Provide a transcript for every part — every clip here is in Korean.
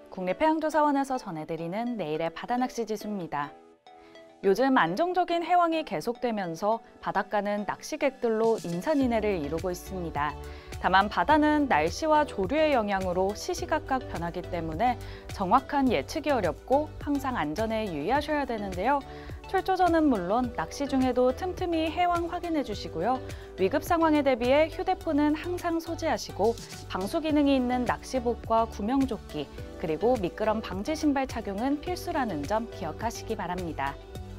국립해양조사원에서 전해드리는 내일의 바다낚시 지수입니다. 요즘 안정적인 해왕이 계속되면서 바닷가는 낚시객들로 인산인해를 이루고 있습니다. 다만 바다는 날씨와 조류의 영향으로 시시각각 변하기 때문에 정확한 예측이 어렵고 항상 안전에 유의하셔야 되는데요. 출조 전은 물론 낚시 중에도 틈틈이 해왕 확인해 주시고요. 위급 상황에 대비해 휴대폰은 항상 소지하시고 방수 기능이 있는 낚시복과 구명조끼, 그리고 미끄럼 방지 신발 착용은 필수라는 점 기억하시기 바랍니다.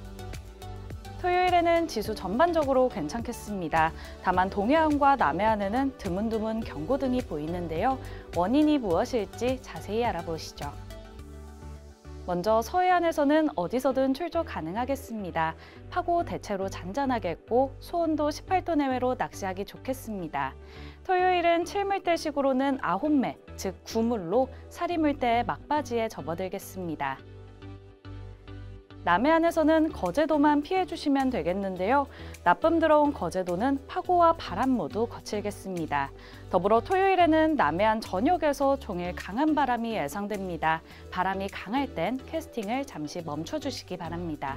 토요일에는 지수 전반적으로 괜찮겠습니다. 다만 동해안과 남해안에는 드문드문 경고등이 보이는데요. 원인이 무엇일지 자세히 알아보시죠. 먼저 서해안에서는 어디서든 출조 가능하겠습니다. 파고 대체로 잔잔하겠고 수온도 18도 내외로 낚시하기 좋겠습니다. 토요일은 칠물대식으로는 9매, 즉 9물로 사리물대의 막바지에 접어들겠습니다. 남해안에서는 거제도만 피해주시면 되겠는데요. 나쁨 들어온 거제도는 파고와 바람 모두 거칠겠습니다. 더불어 토요일에는 남해안 전역에서 종일 강한 바람이 예상됩니다. 바람이 강할 땐 캐스팅을 잠시 멈춰주시기 바랍니다.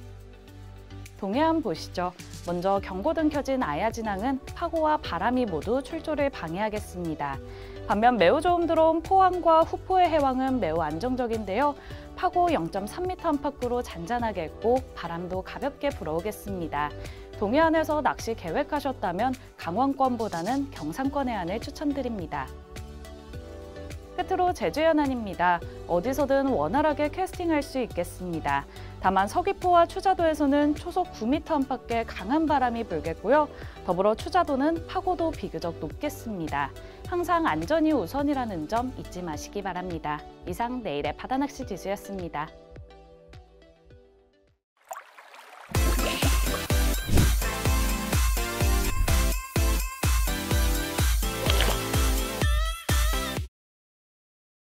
동해안 보시죠. 먼저 경고등 켜진 아야진항은 파고와 바람이 모두 출조를 방해하겠습니다. 반면 매우 좋음 들어온 포항과 후포의 해왕은 매우 안정적인데요. 파고 0.3m 안팎으로 잔잔하겠고 바람도 가볍게 불어오겠습니다. 동해안에서 낚시 계획하셨다면 강원권보다는 경상권 해안을 추천드립니다. 끝으로 제주 연안입니다. 어디서든 원활하게 캐스팅할 수 있겠습니다. 다만 서귀포와 추자도에서는 초속 9m 안팎의 강한 바람이 불겠고요. 더불어 추자도는 파고도 비교적 높겠습니다. 항상 안전이 우선이라는 점 잊지 마시기 바랍니다. 이상 내일의 바다낚시 지수였습니다.